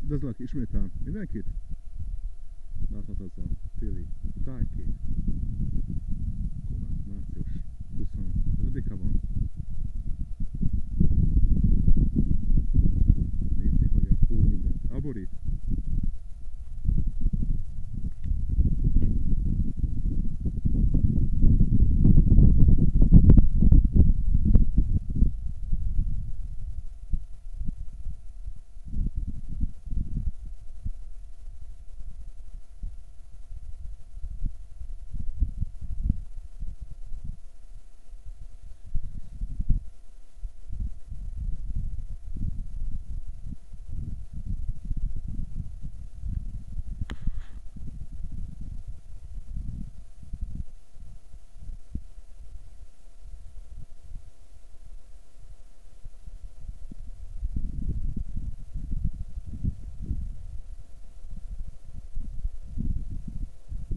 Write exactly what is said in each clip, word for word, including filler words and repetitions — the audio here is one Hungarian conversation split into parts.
Üdvözlök ismétel mindenkit! Láthatod ez a téli tájkép. Akkor március huszonötödike van. Nézni, hogy a hó mindent elborít.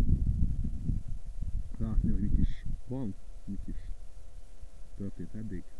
Látni, hogy mik is van, mik is történt eddig.